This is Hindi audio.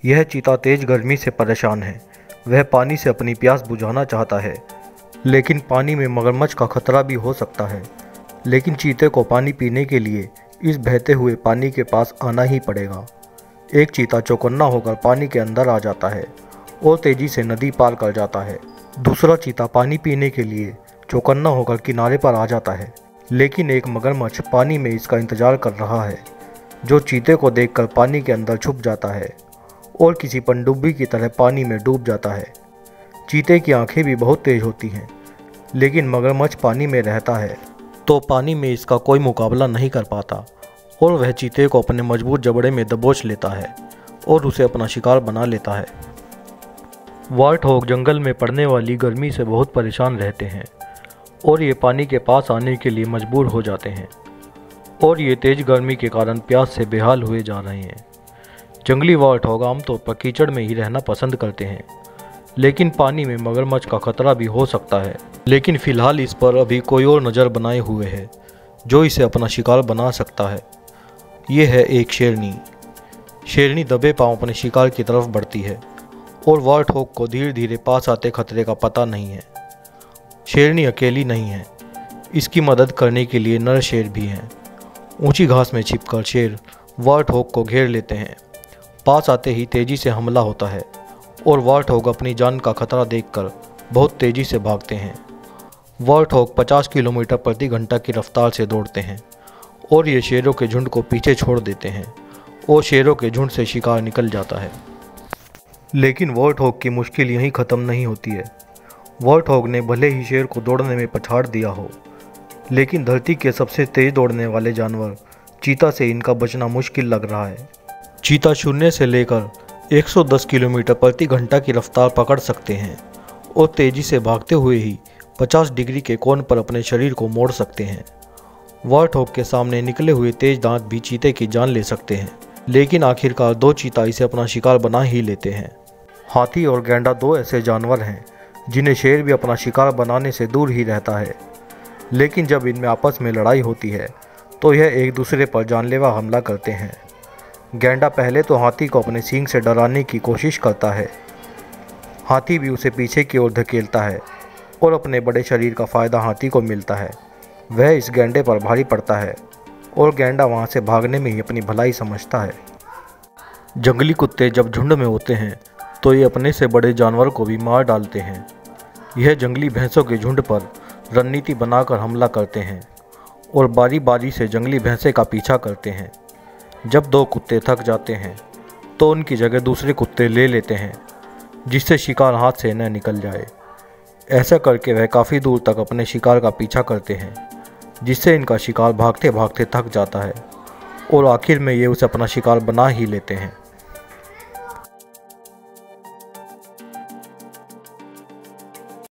यह चीता तेज गर्मी से परेशान है। वह पानी से अपनी प्यास बुझाना चाहता है, लेकिन पानी में मगरमच्छ का खतरा भी हो सकता है। लेकिन चीते को पानी पीने के लिए इस बहते हुए पानी के पास आना ही पड़ेगा। एक चीता चौकन्ना होकर पानी के अंदर आ जाता है और तेजी से नदी पार कर जाता है। दूसरा चीता पानी पीने के लिए चौकन्ना होकर किनारे पर आ जाता है, लेकिन एक मगरमच्छ पानी में इसका इंतजार कर रहा है, जो चीते को देखकर पानी के अंदर छुप जाता है और किसी पनडुब्बी की तरह पानी में डूब जाता है। चीते की आंखें भी बहुत तेज होती हैं, लेकिन मगरमच्छ पानी में रहता है तो पानी में इसका कोई मुकाबला नहीं कर पाता और वह चीते को अपने मजबूत जबड़े में दबोच लेता है और उसे अपना शिकार बना लेता है। वार्टहॉग जंगल में पड़ने वाली गर्मी से बहुत परेशान रहते हैं और ये पानी के पास आने के लिए मजबूर हो जाते हैं और ये तेज गर्मी के कारण प्यास से बेहाल हुए जा रहे हैं। जंगली वार्टहॉग आमतौर पर कीचड़ में ही रहना पसंद करते हैं, लेकिन पानी में मगरमच्छ का खतरा भी हो सकता है। लेकिन फिलहाल इस पर अभी कोई और नज़र बनाए हुए है जो इसे अपना शिकार बना सकता है। ये है एक शेरनी। शेरनी दबे पांव अपने शिकार की तरफ बढ़ती है और वार्टहॉग को धीरे धीरे पास आते खतरे का पता नहीं है। शेरनी अकेली नहीं है, इसकी मदद करने के लिए नर शेर भी हैं। ऊंची घास में छिपकर शेर वार्टहॉग को घेर लेते हैं। पास आते ही तेजी से हमला होता है और वार्टहॉग अपनी जान का खतरा देखकर बहुत तेजी से भागते हैं। वार्टहॉग 50 किलोमीटर प्रति घंटा की रफ्तार से दौड़ते हैं और ये शेरों के झुंड को पीछे छोड़ देते हैं और शेरों के झुंड से शिकार निकल जाता है। लेकिन वार्टहॉग की मुश्किल यहीं ख़त्म नहीं होती है। वार्टहॉग ने भले ही शेर को दौड़ने में पछाड़ दिया हो, लेकिन धरती के सबसे तेज दौड़ने वाले जानवर चीता से इनका बचना मुश्किल लग रहा है। चीता शून्य से लेकर 110 किलोमीटर प्रति घंटा की रफ्तार पकड़ सकते हैं और तेजी से भागते हुए ही 50 डिग्री के कोण पर अपने शरीर को मोड़ सकते हैं। वार्टहॉग के सामने निकले हुए तेज दांत भी चीते की जान ले सकते हैं, लेकिन आखिरकार दो चीता इसे अपना शिकार बना ही लेते हैं। हाथी और गैंडा दो ऐसे जानवर हैं जिन्हें शेर भी अपना शिकार बनाने से दूर ही रहता है, लेकिन जब इनमें आपस में लड़ाई होती है तो यह एक दूसरे पर जानलेवा हमला करते हैं। गैंडा पहले तो हाथी को अपने सींग से डराने की कोशिश करता है। हाथी भी उसे पीछे की ओर धकेलता है और अपने बड़े शरीर का फ़ायदा हाथी को मिलता है। वह इस गैंडे पर भारी पड़ता है और गैंडा वहाँ से भागने में ही अपनी भलाई समझता है। जंगली कुत्ते जब झुंड में होते हैं तो ये अपने से बड़े जानवर को भी मार डालते हैं। यह जंगली भैंसों के झुंड पर रणनीति बनाकर हमला करते हैं और बारी बारी से जंगली भैंसे का पीछा करते हैं। जब दो कुत्ते थक जाते हैं तो उनकी जगह दूसरे कुत्ते ले लेते हैं, जिससे शिकार हाथ से न निकल जाए। ऐसा करके वह काफ़ी दूर तक अपने शिकार का पीछा करते हैं, जिससे इनका शिकार भागते भागते थक जाता है और आखिर में ये उसे अपना शिकार बना ही लेते हैं।